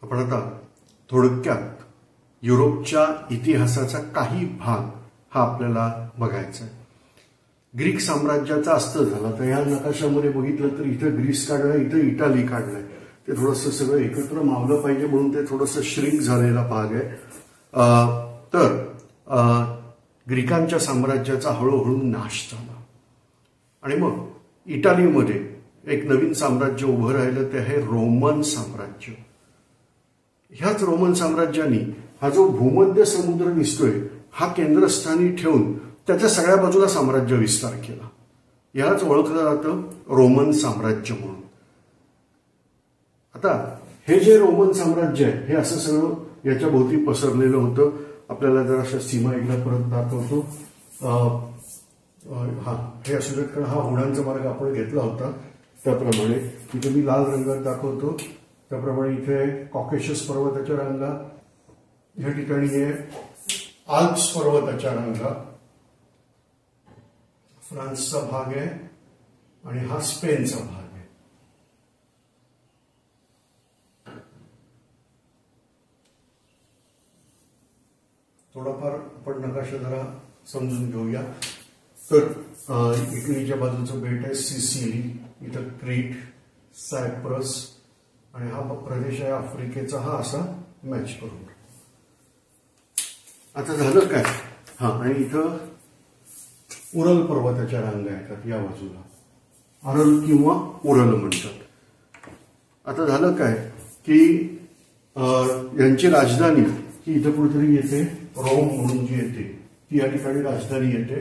आपण आता थोडक्यात युरोपच्या इतिहासाचा काही भाग हा आपल्याला बघायचा आहे. ग्रीक साम्राज्याचा अस्त झाला तर ह्या नकाशामध्ये बघितलं तर इथं ग्रीस काढलंय, इथं इटाली काढलंय. ते थोडंसं सगळं एकत्र मावलं पाहिजे म्हणून ते थोडंसं श्रिंक झालेला भाग आहे. तर ग्रीकांच्या साम्राज्याचा हळूहळू नाश झाला आणि मग इटालीमध्ये एक नवीन साम्राज्य उभं राहिलं, ते आहे रोमन साम्राज्य. ह्याच रोमन साम्राज्याने हा जो भूमध्य समुद्र दिसतोय हा केंद्रस्थानी ठेवून त्याच्या सगळ्या बाजूला साम्राज्य विस्तार केला. यालाच ओळखलं जातं रोमन साम्राज्य म्हणून. आता हे जे रोमन साम्राज्य आहे हे असं सगळं याच्या भोवती पसरलेलं होतं. आपल्याला जर अशा सीमा एकदा परत दाखवतो. हे असू देत कारण हा होड्यांचा मार्ग आपण घेतला होता त्याप्रमाणे. इथे मी लाल रंगात दाखवतो त्याप्रमाणे इथे कॉकेशस पर्वताच्या रांगा, या ठिकाणी आहे आल्प्स पर्वताच्या रांगा, फ्रान्सचा भाग आहे आणि हा स्पेनचा भाग आहे. थोडाफार आपण नकाशा जरा समजून घेऊया. तर इटलीच्या बाजूचं बेट आहे सिसिली, इथं क्रीट, सायप्रस आणि हा प्रदेश आहे आफ्रिकेचा. हा असा मॅच करून आता झालं काय. आणि इथं उरल पर्वताच्या रांगा येतात या बाजूला, अरल किंवा उरल म्हणतात. आता झालं काय की यांची राजधानी ही इथं कुठेतरी येते, रोम म्हणून जी येते ती या ठिकाणी राजधानी येते.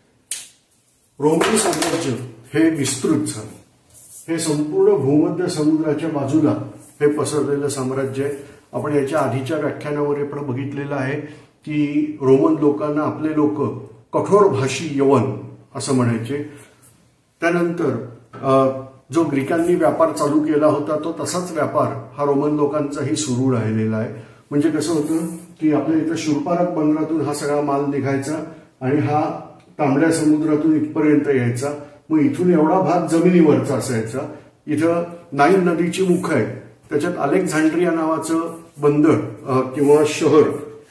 रोमन साम्राज्य हे विस्तृत झालं. हे संपूर्ण भूमध्य समुद्राच्या बाजूला हे पसरलेलं साम्राज्य आहे. आपण याच्या आधीच्या व्याख्यानामध्ये पण बघितलेलं आहे की रोमन लोकांना आपले लोक कठोर भाषी यवन असं म्हणायचे. त्यानंतर जो ग्रीकांनी व्यापार चालू केला होता तो तसाच व्यापार हा रोमन लोकांचाही सुरू राहिलेला आहे. म्हणजे कसं होतं की आपल्या इथं शूरपारक बंदरातून हा सगळा माल निघायचा आणि हा तांबड्या समुद्रातून इथपर्यंत यायचा. मग इथून एवढा भाग जमिनीवरचा असायचा. इथं नाईल नदीची मुख आहे, त्याच्यात अलेक्झांड्रिया नावाचं बंदर किंवा शहर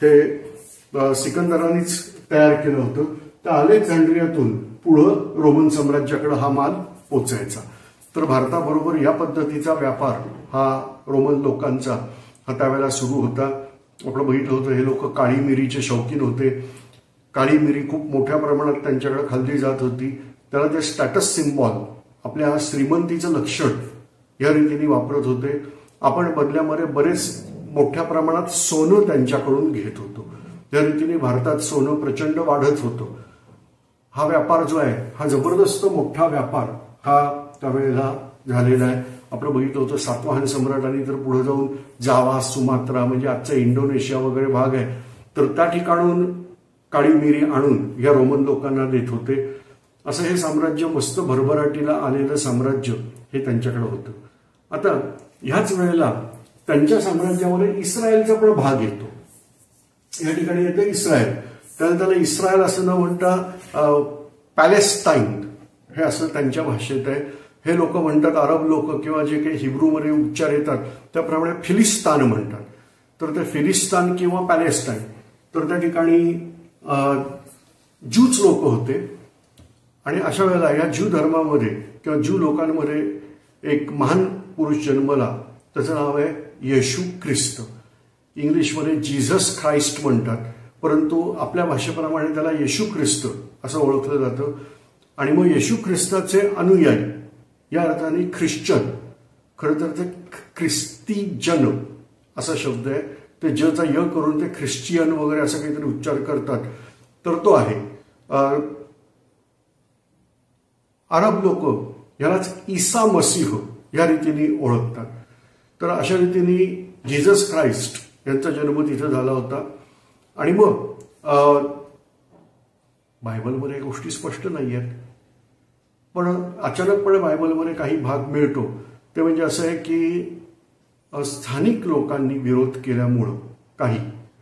हे सिकंदरांनीच तयार केलं होतं. त्या अलेक्झांड्रियातून पुढं रोमन साम्राज्याकडे हा माल पोचायचा. तर भारताबरोबर या पद्धतीचा व्यापार हा रोमन लोकांचा हा त्यावेळेला सुरू होता. आपण बघितलं होतं हे लोक काळी मिरीचे शौकीन होते. काळी मिरी खूप मोठ्या प्रमाणात त्यांच्याकडे खाल्ली जात होती. त्याला ते स्टॅटस सिम्बॉल, आपल्या श्रीमंतीचं लक्षण या रीतीने वापरत होते. आपण बदल्यामध्ये बरेच मोठ्या प्रमाणात सोनं त्यांच्याकडून घेत होतो. त्या रीतीने भारतात सोनं प्रचंड वाढत होतं. हा व्यापार जो आहे हा जबरदस्त मोठा व्यापार हा त्यावेळेला झालेला आहे. आपण बघितलं होतं सातवाहन सम्राटांनी तर पुढे जाऊन जावा, सुमात्रा म्हणजे आजचा इंडोनेशिया वगैरे भाग आहे तर त्या ठिकाणून काळी मिरी आणून या रोमन लोकांना देत होते. असं हे साम्राज्य मस्त भरभराटीला आलेलं साम्राज्य हे त्यांच्याकडे होतं. आता ह्याच वेळेला त्यांच्या साम्राज्यामध्ये इस्रायलचा पण भाग येतो. या ठिकाणी येतं इस्रायल. त्याला इस्रायल असं न म्हणता पॅलेस्टाईन हे असं त्यांच्या भाषेत आहे. हे लोक म्हणतात, अरब लोक किंवा जे काही हिब्रूमध्ये उच्चार येतात त्याप्रमाणे फिलिस्तान म्हणतात. तर ते फिलिस्तान किंवा पॅलेस्टाईन, तर त्या ठिकाणी ज्यूच लोक होते. आणि अशा वेळेला या ज्यू धर्मामध्ये किंवा ज्यू लोकांमध्ये एक महान पुरुष जन्मला. त्याचं नाव आहे येशू ख्रिस्त. इंग्लिशमध्ये जीझस ख्राइस्ट म्हणतात, परंतु आपल्या भाषेप्रमाणे त्याला येशू ख्रिस्त असं ओळखलं जातं. आणि मग येशू ख्रिस्ताचे अनुयायी या अर्थाने ख्रिश्चन, खरं तर ते ख्रिस्ती जन असा शब्द आहे. ते जचा य करून ते ख्रिश्चियन वगैरे असं काहीतरी उच्चार करतात. तर तो आहे अरब लोक यालाच ईसा मसीह या रीतीने ओळखतात. तर अशा रीतीने जीझस ख्राइस्ट यांचा जन्म तिथं झाला होता. आणि मग बायबलमध्ये गोष्टी स्पष्ट नाही आहेत, पण अचानकपणे बायबलमध्ये काही भाग मिळतो. ते म्हणजे असं आहे की स्थानिक लोकांनी विरोध केल्यामुळं काही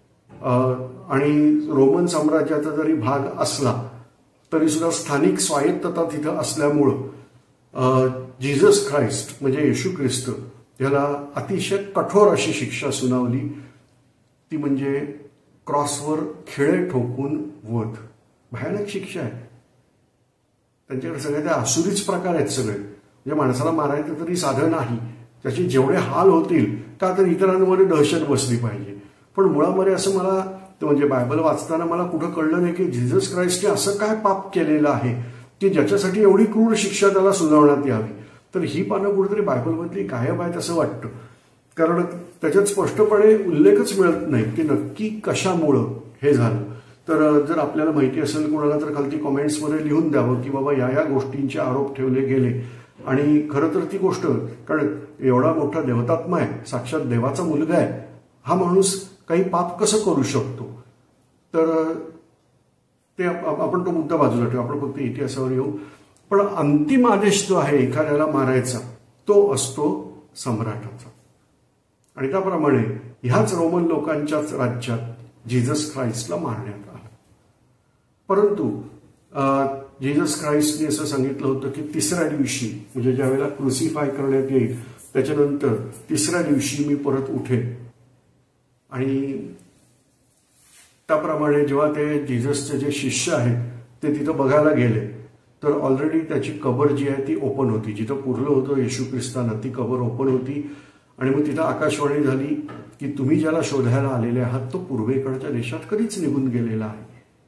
आणि रोमन साम्राज्याचा जरी भाग असला तरी सुद्धा स्थानिक स्वायत्तता तिथं असल्यामुळं जीझस ख्राइस्ट म्हणजे येशू ख्रिस्त त्याला अतिशय कठोर अशी शिक्षा सुनावली, ती म्हणजे क्रॉसवर खिळे ठोकून वध. भयानक शिक्षा आहे. त्यांच्याकडे सगळे ते आसुरीच प्रकार आहेत सगळे. म्हणजे माणसाला मारायचं तरी साधं नाही, त्याचे जेवढे हाल होतील का तर इतरांमध्ये दहशत बसली पाहिजे. पण मुळामध्ये असं मला म्हणजे बायबल वाचताना मला कुठं कळलं नाही की जीसस क्राइस्टने असं काय पाप केलेलं आहे की ज्याच्यासाठी एवढी क्रूर शिक्षा त्याला सुनावण्यात यावी. तर ही पानं कुठेतरी बायबलमधली गायब आहेत असं वाटतं, कारण त्याच्यात स्पष्टपणे उल्लेखच मिळत नाही की नक्की कशामुळं हे झालं. तर जर आपल्याला माहिती असेल कोणाला तर खालती कॉमेंट्समध्ये लिहून द्यावं की बाबा या गोष्टींचे आरोप ठेवले गेले. आणि खरं तर ती गोष्ट, कारण एवढा मोठा देवतात्मा आहे, साक्षात देवाचा मुलगा आहे, हा माणूस काही पाप कसं करू शकतो. तर ते आपण तो मुद्दा बाजूला ठेवू, आपण फक्त इतिहासावर येऊ. पण अंतिम आदेश जो आहे एखाद्याला मारायचा तो असतो सम्राटाचा. आणि त्याप्रमाणे ह्याच रोमन लोकांच्याच राज्यात जीसस क्राइस्टला मारण्यात आलं. परंतु जीसस क्राइस्टने असं सांगितलं होतं की तिसऱ्या दिवशी, म्हणजे ज्यावेळेला क्रुसिफाय करण्यात येईल त्याच्यानंतर तिसऱ्या दिवशी मी परत उठेन. आणि त्याप्रमाणे जेव्हा ते जीससचे जे शिष्य आहेत ते तिथं बघायला गेले तर ऑलरेडी त्याची कबर जी आहे ती ओपन होती. जिथं पुरलं होतं येशू ख्रिस्तांना ती कबर ओपन होती. आणि मग तिथं आकाशवाणी झाली की तुम्ही ज्याला शोधायला आलेले आहात तो पूर्वेकडच्या देशात कधीच निघून गेलेला आहे.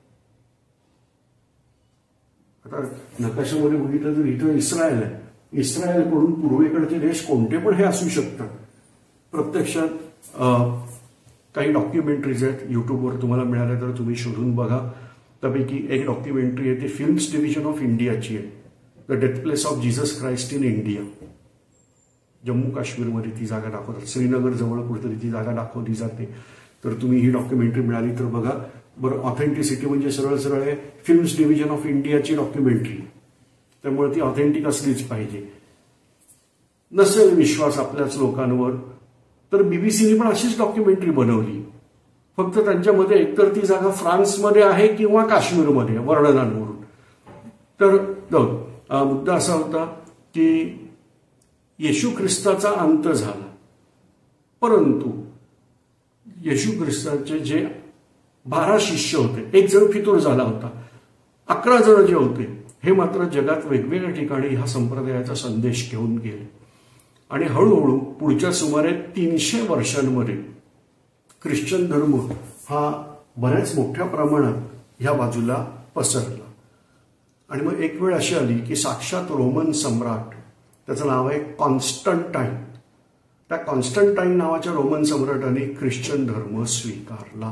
आता नकाशामध्ये बघितलं तर इथं इस्रायल आहे. इस्रायलकडून पूर्वेकडचे देश कोणते पण हे असू शकतात. प्रत्यक्षात काही डॉक्युमेंटरीज आहेत युट्यूबवर, तुम्हाला मिळाल्या तर तुम्ही शोधून बघा. त्यापैकी एक डॉक्युमेंटरी आहे ती फिल्म्स डिव्हिजन ऑफ इंडियाची आहे, the death place of Jesus Christ in India. Jammu काश्मीरमध्ये ती जागा दाखवतात, श्रीनगर जवळ कुठेतरी ती जागा दाखवली जाते. तर तुम्ही ही डॉक्युमेंटरी मिळाली तर बघा. बरं, ऑथेंटिसिटी म्हणजे सरळ सरळ आहे फिल्म्स डिव्हिजन ऑफ इंडियाची डॉक्युमेंटरी, त्यामुळे ती ऑथेंटिक असलीच पाहिजे. नसेल विश्वास आपल्याच लोकांवर तर बीबीसीने पण अशीच डॉक्युमेंटरी बनवली, फक्त त्यांच्यामध्ये एकतर ती जागा फ्रान्समध्ये आहे किंवा काश्मीरमध्ये वर्णनांवरून. तर मुद्दा असा होता की येशू ख्रिस्ताचा अंत झाला, परंतु येशू ख्रिस्ताचे जे 12 शिष्य होते, एक जण फितूर झाला होता, 11 जण जे होते हे मात्र जगात वेगवेगळ्या ठिकाणी ह्या संप्रदायाचा संदेश घेऊन गेले. आणि हळूहळू पुढच्या सुमारे 300 वर्षांमध्ये ख्रिश्चन धर्म हा बऱ्याच मोठ्या प्रमाणात ह्या बाजूला पसरला. आणि मग एक वेळ अशी आली की साक्षात रोमन सम्राट, त्याचं नाव आहे कॉन्स्टंटाईन, त्या कॉन्स्टंटाईन नावाच्या रोमन सम्राटाने ख्रिश्चन धर्म स्वीकारला.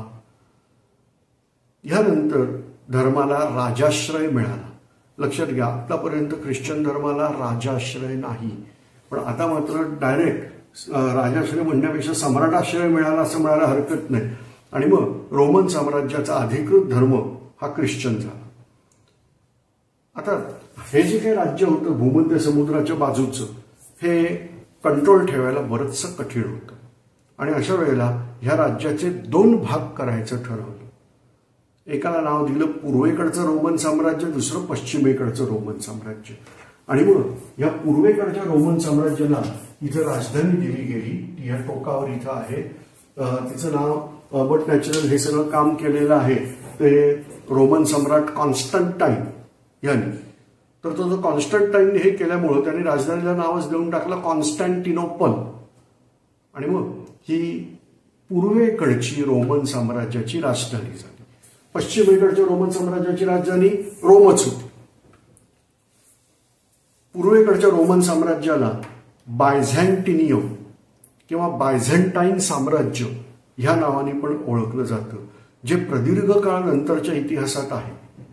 यानंतर धर्माला राजाश्रय मिळाला. लक्षात घ्या, आतापर्यंत ख्रिश्चन धर्माला राजाश्रय नाही, पण आता मात्र डायरेक्ट राजाश्रय म्हणण्यापेक्षा सम्राटाश्रय मिळाला असं म्हणायला हरकत नाही. आणि मग रोमन साम्राज्याचा अधिकृत धर्म हा ख्रिश्चन झाला. आता हे जे काही राज्य होतं भूमध्य समुद्राच्या बाजूचं, हे कंट्रोल ठेवायला बरंचसं कठीण होतं. आणि अशा वेळेला ह्या राज्याचे 2 भाग करायचं ठरवलं. एकाला नाव दिलं पूर्वेकडचं रोमन साम्राज्य, दुसरं पश्चिमेकडचं रोमन साम्राज्य. आणि मग या पूर्वेकडच्या रोमन साम्राज्याला इथं राजधानी दिली गेली, ती या टोकावर इथं आहे. तिचं नाव बट नॅचरल हे सगळं काम केलेलं आहे ते रोमन सम्राट कॉन्स्टंटाईन यांनी. तर तो जो कॉन्स्टंटाईन हे केल्यामुळं त्यांनी राजधानीला नावच देऊन टाकलं कॉन्स्टँटिनोपल. आणि मग ही पूर्वेकडची रोमन साम्राज्याची राजधानी झाली. पश्चिमेकडच्या रोमन साम्राज्याची राजधानी रोमच होती. पूर्वेकडच्या रोमन साम्राज्याला बायझँटिनियम किंवा बायझेंटाईन साम्राज्य ह्या नावाने पण ओळखलं जातं, जे प्रदीर्घ काळ नंतरच्या इतिहासात आहे.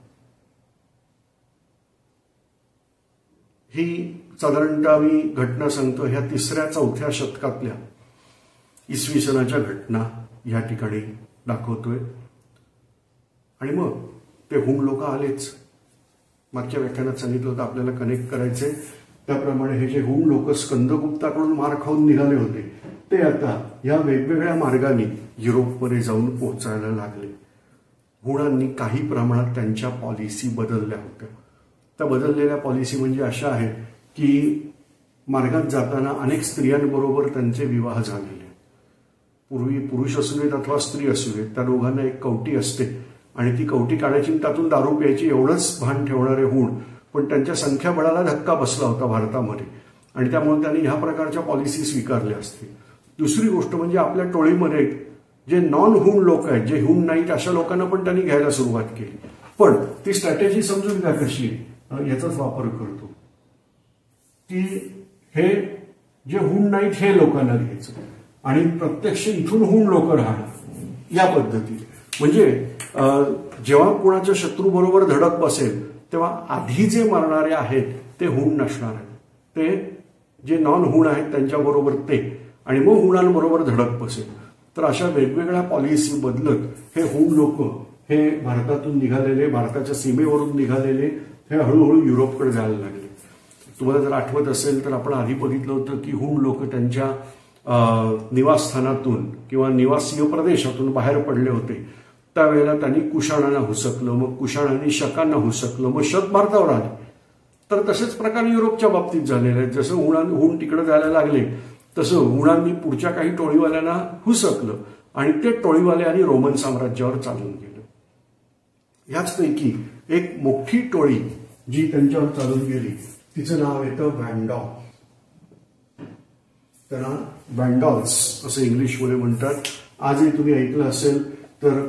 ही साधारणतः मी घटना सांगतो ह्या 3ऱ्या-4थ्या शतकातल्या इसवी सनाच्या घटना या ठिकाणी दाखवतोय. आणि मग ते हुन लोक आलेच. मागच्या व्याख्यानात सांगितलं होतं आपल्याला कनेक्ट करायचे, त्याप्रमाणे हे जे हुन लोक स्कंदगुप्ताकडून मार खाऊन निघाले होते ते आता या वेगवेगळ्या मार्गाने युरोपमध्ये जाऊन पोहोचायला लागले. हुणांनी काही प्रमाणात त्यांच्या पॉलिसी बदलल्या होत्या. त्या बदललेल्या पॉलिसी म्हणजे अशा आहेत की मार्गात जाताना अनेक स्त्रियांबरोबर त्यांचे विवाह झालेले. पूर्वी पुरुष असू देत अथवा स्त्री असू देत, त्या दोघांना एक कवटी असते आणि ती कवटी काढायची त्यातून दारू प्यायची एवढंच भान ठेवणारे हूण. पण त्यांच्या संख्याबळाला धक्का बसला होता भारतामध्ये आणि त्यामुळे त्यांनी ह्या प्रकारच्या पॉलिसी स्वीकारल्या असतील. दुसरी गोष्ट म्हणजे आपल्या टोळीमध्ये जे नॉन हूण लोक आहेत, जे हूण नाहीत, अशा लोकांना पण त्यांनी घ्यायला सुरुवात केली. पण ती स्ट्रॅटेजी समजून घ्या कशी याचाच वापर करतो की हे जे हूण नाहीत हे लोकांना घ्यायचं आणि प्रत्यक्ष इथून हूण लोक राहणार या पद्धतीने. म्हणजे जेव्हा कोणाच्या शत्रू बरोबर धडक बसेल तेव्हा आधी जे मारणारे आहेत ते हूण नसणार आहेत, ते जे नॉन हूण आहेत त्यांच्याबरोबर ते, आणि मग हुणांबरोबर धडक बसेल. तर अशा वेगवेगळ्या पॉलिसी बदलत हे हूण लोक हे भारतातून निघालेले, भारताच्या सीमेवरून निघालेले हे हळूहळू युरोपकडे जायला लागले. तुम्हाला जर आठवत असेल तर आपण आधी बघितलं होतं की हूण लोक त्यांच्या निवासस्थानातून किंवा निवासीय प्रदेशातून बाहेर पडले होते. त्यावेळेला त्यांनी कुशाणांना हुसकलं, मग कुशाणांनी शकांना हुसकलं, मग शक भारतावर आले. तर तसेच प्रकार युरोपच्या बाबतीत झालेले आहेत. जसं हूण तिकडे जायला लागले तसं हुणांनी पुढच्या काही टोळीवाल्यांना हुसकलं आणि ते टोळीवाले आणि रोमन साम्राज्यावर चालून गेलं. याचपैकी एक मोठी टोळी जी त्यांच्यावर चालून गेली तिचं नाव येतं व्हॅन्डॉल. त्यांना व्हॅन्डॉल्स असं इंग्लिशमध्ये म्हणतात. आजही तुम्ही ऐकलं असेल तर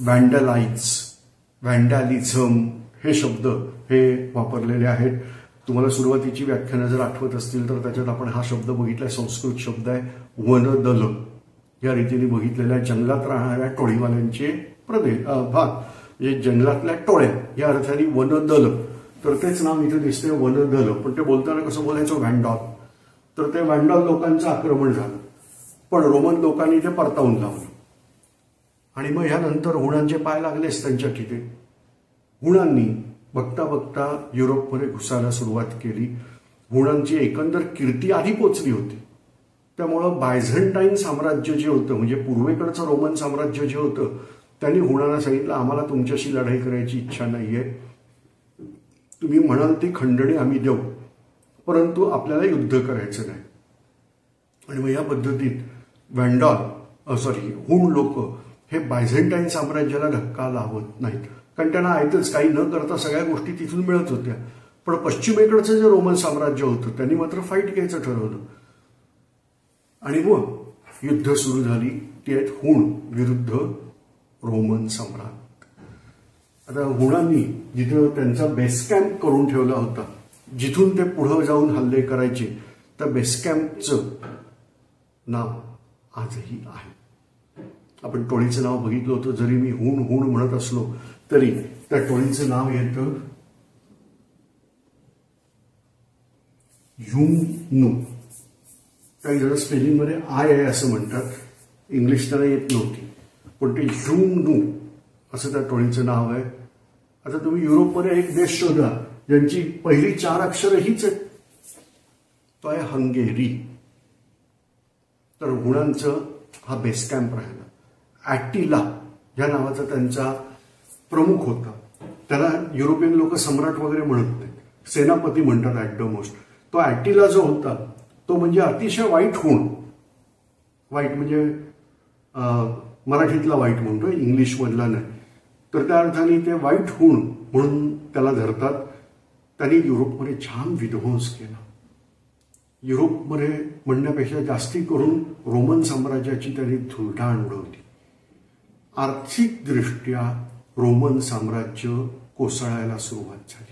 व्हॅन्डॅलिझम हे शब्द हे वापरलेले आहेत. तुम्हाला सुरुवातीची व्याख्यानं जर आठवत असतील तर त्याच्यात आपण हा शब्द बघितलाय. संस्कृत शब्द आहे वनदल. या रीतीने बघितलेल्या जंगलात राहणाऱ्या टोळीवाल्यांचे भाग, म्हणजे जंगलातल्या टोळ्या या अर्थाने वनदल. तर तेच नाव इथे दिसते वनदल, पण ते बोलताना कसं बोलायचं व्हॅन्डॉल. तर ते व्हॅन्डॉल लोकांचं आक्रमण झालं, पण रोमन लोकांनी ते परतावून लावलं आणि मग ह्यानंतर हुणांचे पाय लागलेच त्यांच्या तिथे. हुणांनी बघता बघता युरोपमध्ये घुसायला सुरुवात केली. हुणांची एकंदर कीर्ती आधी पोचली होती. त्यामुळं बायझंटाईन साम्राज्य जे होतं, म्हणजे पूर्वेकडचं रोमन साम्राज्य जे होतं, त्यांनी हुणांना सांगितलं आम्हाला तुमच्याशी लढाई करायची इच्छा नाहीये, तुम्ही म्हणाल ती खंडणी आम्ही देऊ, परंतु आपल्याला युद्ध करायचं नाही. आणि मग या पद्धतीत हूण लोक हे बायझंटाईन साम्राज्याला धक्का लावत नाहीत, कारण त्यांना आयतच काही न करता सगळ्या गोष्टी तिथून मिळत होत्या. पण पश्चिमेकडचं जे रोमन साम्राज्य होतं त्यांनी मात्र फाईट घ्यायचं ठरवलं आणि मग युद्ध सुरू झाली. ती आहेत हूण विरुद्ध रोमन सम्राट. आता हुणांनी जिथं त्यांचा बेस कॅम्प करून ठेवला होता, जिथून ते पुढे जाऊन हल्ले करायचे, त्या बेस कॅम्पचं नाव आजही आहे. आपण टोळीचं नाव बघितलं होतं. जरी मी हूण म्हणत असलो तरी त्या टोळीचं नाव येतं युमनू. काही जण स्पेलिंगमध्ये आय आहे असं म्हणतात, इंग्लिश त्याला येत नव्हती, पण ते युमनू असं त्या टोळीचं नाव आहे. आता तुम्ही युरोपमध्ये एक देश शोधा ज्यांची पहिली 4 अक्षरं हीच आहेत, तो आहे हंगेरी. तर हुणांचं हा बेस कॅम्प राहिला. ॲटिला या नावाचा त्यांचा प्रमुख होता. त्याला युरोपियन लोक सम्राट वगैरे म्हणत नाहीत, सेनापती म्हणतात ॲट द मोस्ट. तो ॲटिला जो होता तो म्हणजे अतिशय वाईट हूण. वाईट म्हणजे मराठीतला वाईट म्हणतोय, इंग्लिशमधला नाही. तर त्या अर्थाने ते वाईट हूण म्हणून त्याला धरतात. त्यांनी युरोपमध्ये छान विध्वंस केला. युरोपमध्ये म्हणण्यापेक्षा जास्ती करून रोमन साम्राज्याची त्यांनी धुळधाण उडवली. आर्थिकदृष्ट्या रोमन साम्राज्य कोसळायला सुरुवात झाली.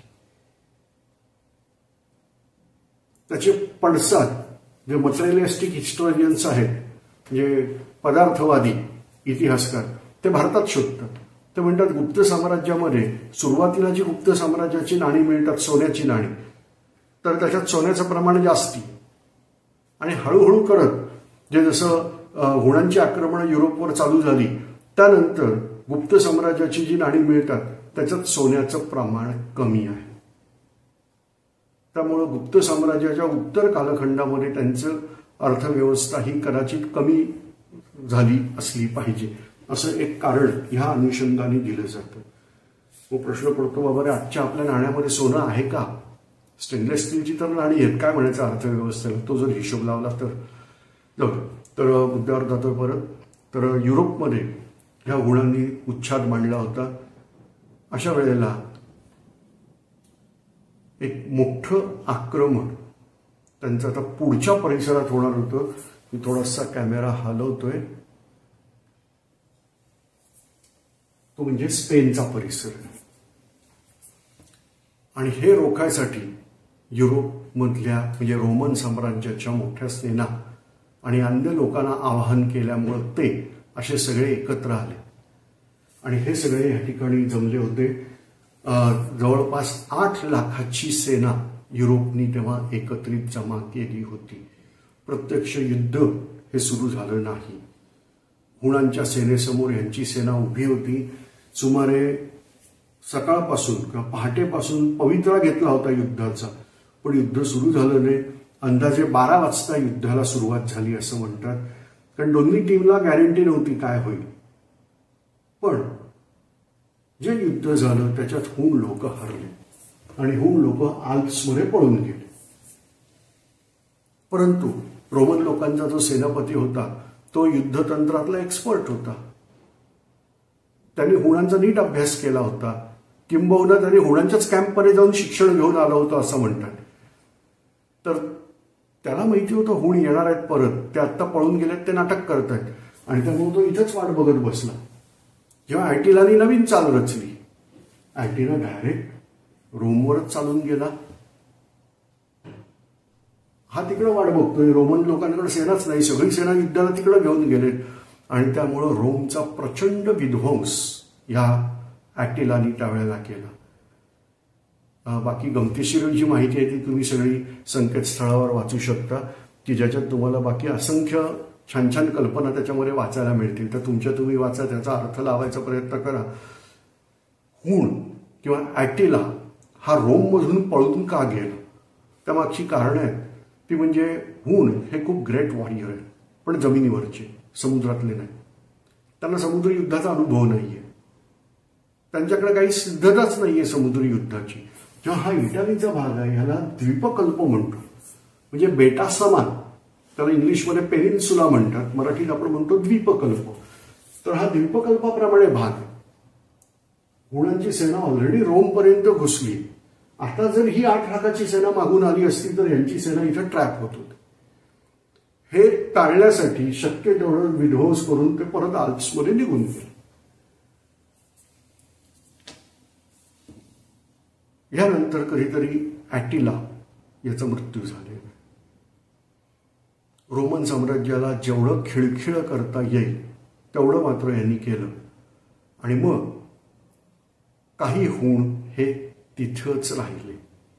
त्याचे पडसाद जे मटेरियलिस्टिक हिस्टोरियन्स आहेत, म्हणजे पदार्थवादी इतिहासकार, ते भारतात शोधतात. ते म्हणतात गुप्त साम्राज्यामध्ये सुरुवातीला जी गुप्त साम्राज्याची नाणी मिळतात, सोन्याची नाणी, तर त्याच्यात सोन्याचं प्रमाण जास्ती आणि हळूहळू करत जे जसं हुणांची आक्रमणं युरोपवर चालू झाली त्यानंतर गुप्त साम्राज्याची जी नाणी मिळतात त्याच्यात सोन्याचं प्रमाण कमी आहे. त्यामुळं गुप्त साम्राज्याच्या उत्तर कालखंडामध्ये त्यांचं अर्थव्यवस्था ही कदाचित कमी झाली असली पाहिजे असं एक कारण ह्या अनुषंगाने दिलं जातं. मग प्रश्न पडतो, बाबा रे आजच्या आपल्या नाण्यामध्ये सोनं आहे का? स्टेनलेस स्टीलची तर नाणी आहेत, काय म्हणायचं अर्थव्यवस्थेला, तो जर हिशोब लावला तर जाऊ दे. तर मुद्द्यावर जातो परत. तर युरोपमध्ये ह्या हुणांनी उच्छाद मांडला होता. अशा वेळेला एक मोठं आक्रमण त्यांचं आता पुढच्या परिसरात होणार होतं. मी थोडासा कॅमेरा हलवतोय. तो म्हणजे स्पेनचा परिसर. आणि हे रोखायसाठी युरोपमधल्या म्हणजे रोमन साम्राज्याच्या मोठ्या सेना आणि अन्य लोकांना आवाहन केल्यामुळं ते असे सगळे एकत्र आले आणि हे सगळे या ठिकाणी जमले होते. जवळपास 8 लाखाची सेना युरोपनी तेव्हा एकत्रित जमा केली होती. प्रत्यक्ष युद्ध हे सुरू झालं नाही. हुणांच्या सेनेसमोर यांची सेना उभी होती. सुमारे सकाळपासून किंवा पहाटेपासून पवित्रा घेतला होता युद्धाचा, पण युद्ध सुरू झालं नाही. अंदाजे 12 वाजता युद्धाला सुरुवात झाली असं म्हणतात, कारण दोन्ही टीमला गॅरंटी नव्हती काय होईल. पण जे युद्ध झालं त्याच्यात हुण लोक हरले आणि हुण लोक आल्प्समध्ये पळून गेले. परंतु रोमन लोकांचा जो सेनापती होता तो युद्धतंत्रातला एक्सपर्ट होता. त्यांनी हुणांचा नीट अभ्यास केला होता. किंबहुना त्यांनी हुणांच्याच कॅम्पमध्ये जाऊन शिक्षण घेऊन आलं होतं असं म्हणतात. तर त्याला माहिती होतं हुण येणार आहेत परत, ते आत्ता पळून गेलेत, ते नाटक करतायत आणि त्यामुळे तो इथंच वाट बघत बसला. जेव्हा ॲटिलानी नवीन चाल रचली, ॲटिला डायरेक्ट रोमवरच चालून गेला. हा तिकडे वाट बघतोय. रोमन लोकांकडे सेनाच नाही, सगळी सेना युद्धाला तिकडे घेऊन गेलेत आणि त्यामुळं रोमचा प्रचंड विध्वंस या ॲटिलानी त्यावेळेला केला. बाकी गमतीशीर जी माहिती आहे ती तुम्ही सगळी संकेतस्थळावर वाचू शकता, की ज्याच्यात तुम्हाला बाकी असंख्य छान छान कल्पना त्याच्यामध्ये वाचायला मिळतील. तर तुम्ही वाचा, त्याचा अर्थ लावायचा प्रयत्न करा. हुण किंवा ॲटिला हा रोममधून पळून का गेला, त्यामागची कारणं आहेत. ती म्हणजे हुण हे खूप ग्रेट वॉरियर आहेत, पण जमिनीवरचे, समुद्रातले नाही. त्यांना समुद्र युद्धाचा अनुभव नाहीये, त्यांच्याकडे काही सिद्धताच नाहीये समुद्र युद्धाची. जेव्हा हा इटालीचा भाग आहे ह्याला द्वीपकल्प म्हणतो, म्हणजे बेटा समान. त्याला इंग्लिशमध्ये पेनिन्सुला म्हणतात, मराठीत आपण म्हणतो द्वीपकल्प. तर हा द्वीपकल्पाप्रमाणे भाग. हुणांची सेना ऑलरेडी रोमपर्यंत घुसली. आता जर ही 8 लाखाची सेना मागून आली असती तर यांची सेना इथं ट्रॅप होत होती. हे टाळण्यासाठी शक्य तेवढं विध्वंस करून ते परत आल्प्समध्ये निघून गेले. यानंतर कधीतरी ॲटिला याचा मृत्यू झालेला. रोमन साम्राज्याला जेवढं खिळखिळ करता येईल तेवढं मात्र यांनी केलं आणि मग काही हुण हे तिथंच राहिले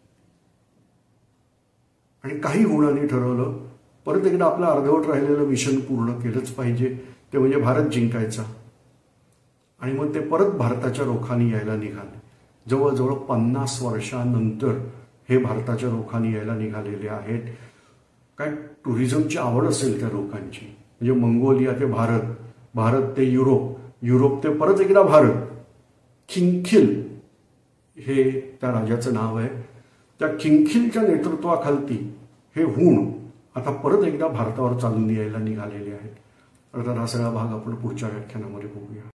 आणि काही हुणांनी ठरवलं परत एकदा आपलं अर्धवट राहिलेलं मिशन पूर्ण केलंच पाहिजे, ते म्हणजे भारत जिंकायचा. आणि मग ते परत भारताच्या रोखाने यायला निघाले. जवळजवळ 50 वर्षानंतर हे भारताच्या रोखाने यायला निघालेले आहेत. काय टुरिझमची आवड असेल त्या लोकांची, म्हणजे मंगोलिया ते भारत, भारत ते युरोप, युरोप ते परत एकदा भारत. खिंखिल हे त्या राजाचं नाव आहे. त्या खिंखिलच्या नेतृत्वाखालती हे हुण आता परत एकदा भारतावर चालून यायला निघालेले आहेत. तर हा सगळा भाग आपण पुढच्या व्याख्यानामध्ये बघूया.